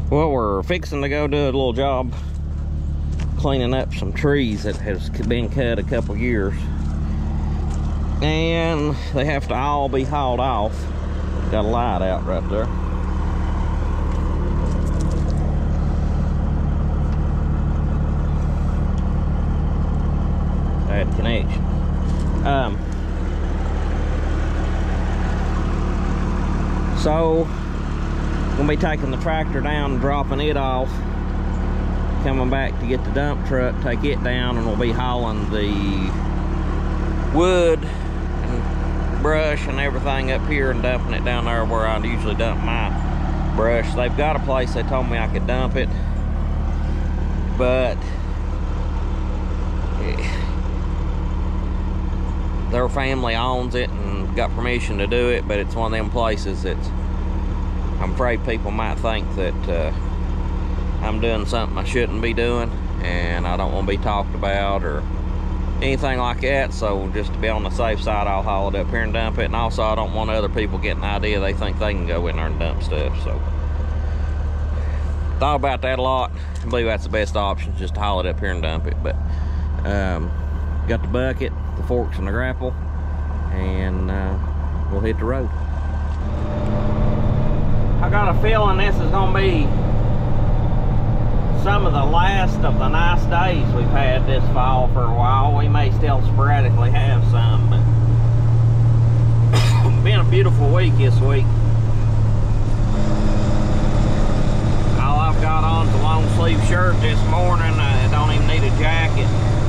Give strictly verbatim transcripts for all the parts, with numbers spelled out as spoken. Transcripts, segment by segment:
Well, we're fixing to go do a little job cleaning up some trees that has been cut a couple years, and they have to all be hauled off. Got a light out right there. Bad connection. Um, so gonna be taking the tractor down and dropping it off, coming back to get the dump truck, take it down, and we'll be hauling the wood and brush and everything up here and dumping it down there where I usually dump my brush. They've got a place they told me I could dump it, but their family owns it and got permission to do it, but it's one of them places that I'm afraid people might think that uh, I'm doing something I shouldn't be doing, and I don't want to be talked about or anything like that. So just to be on the safe side, I'll haul it up here and dump it. And also, I don't want other people getting the idea they think they can go in there and dump stuff. So thought about that a lot. I believe that's the best option, just to haul it up here and dump it. But um, got the bucket, the forks, and the grapple, and uh, we'll hit the road. I got a feeling this is gonna be some of the last of the nice days we've had this fall for a while. We may still sporadically have some, but it's been a beautiful week this week. All I've got on is a long sleeve shirt this morning. I don't even need a jacket.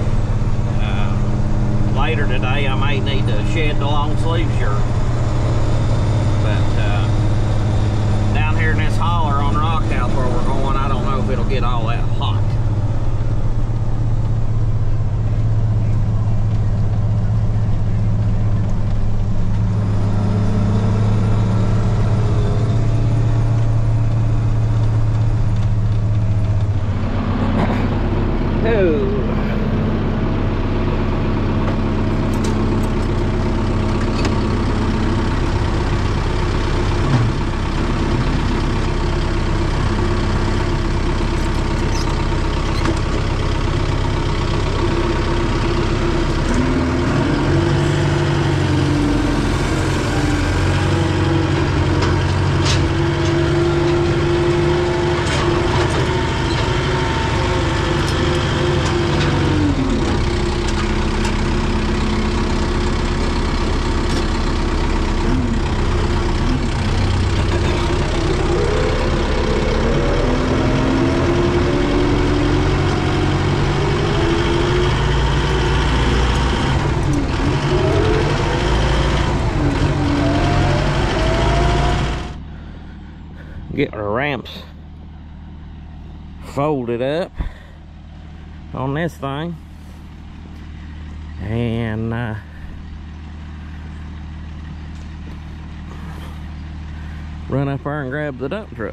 Later today I may need to shed the long sleeve shirt, but uh, down here in this holler on Rock House where we're going, I don't know if it'll get all that hot. Oh. Get our ramps folded up on this thing, and uh, run up there and grab the dump truck.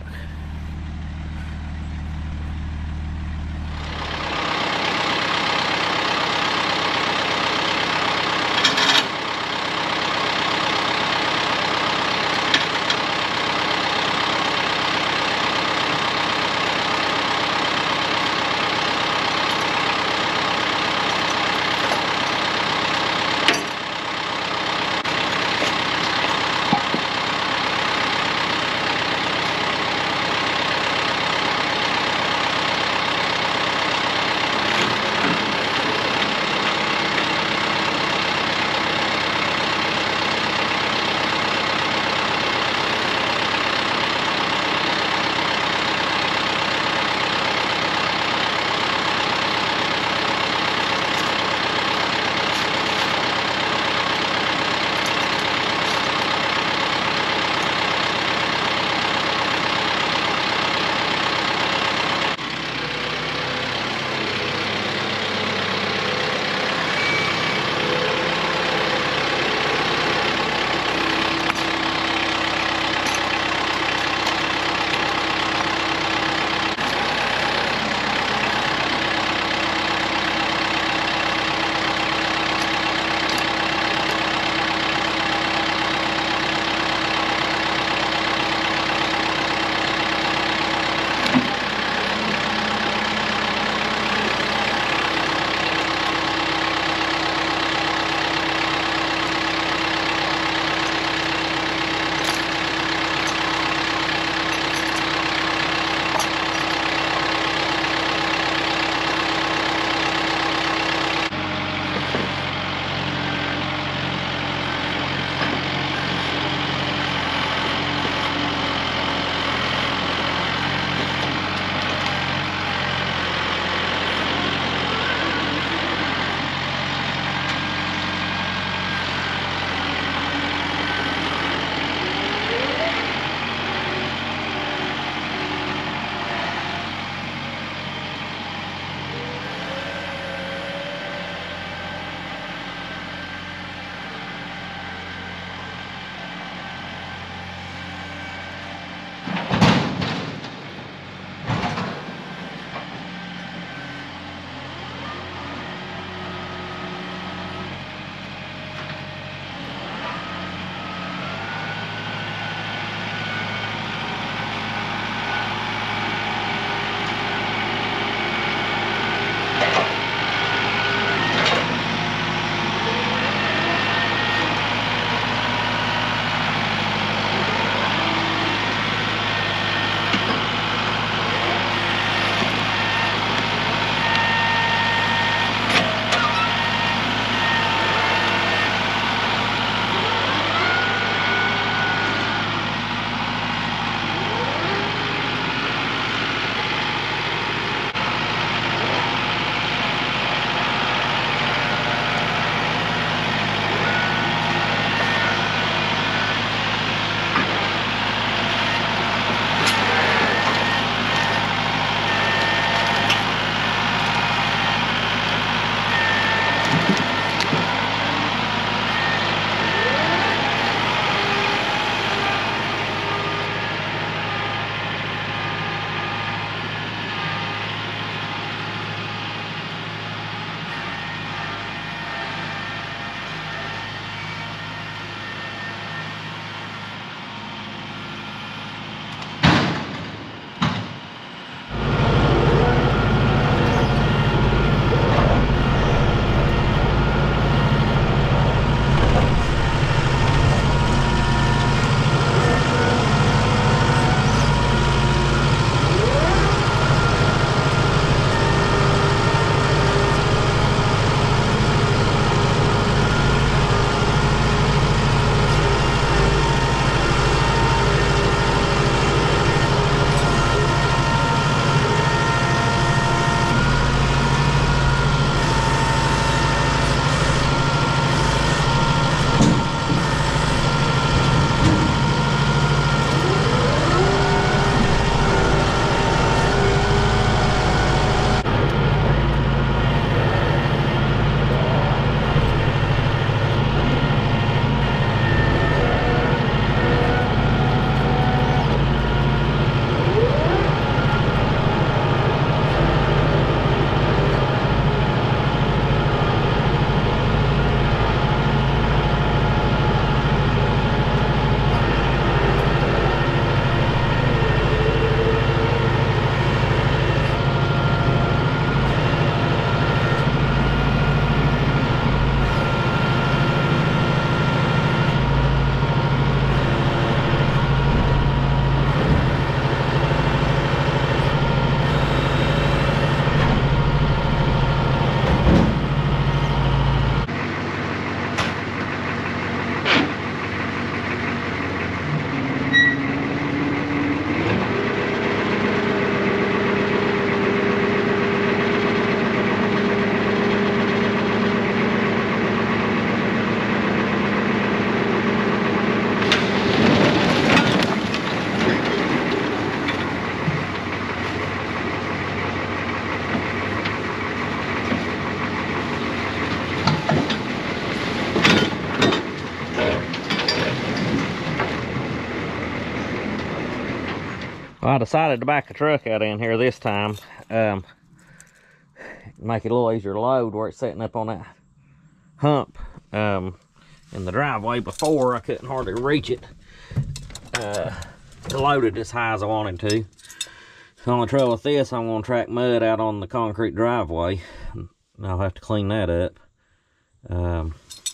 Well, I decided to back the truck out in here this time. Um, make it a little easier to load where it's setting up on that hump um, in the driveway. Before, I couldn't hardly reach it uh, to load it as high as I wanted to. The only trouble with this, I'm going to track mud out on the concrete driveway. I'll have to clean that up. Um,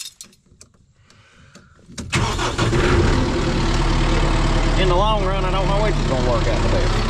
in the long run, I don't know which is going to work out the best.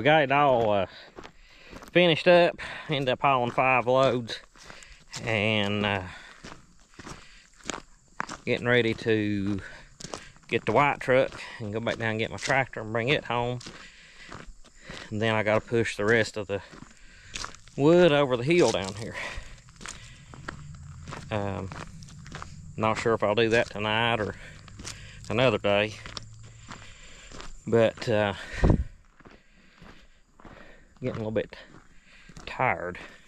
we got it all uh, finished up. Ended up hauling five loads and uh, getting ready to get the white truck and go back down and get my tractor and bring it home. And then I got to push the rest of the wood over the hill down here. Um, not sure if I'll do that tonight or another day, but uh, getting a little bit tired.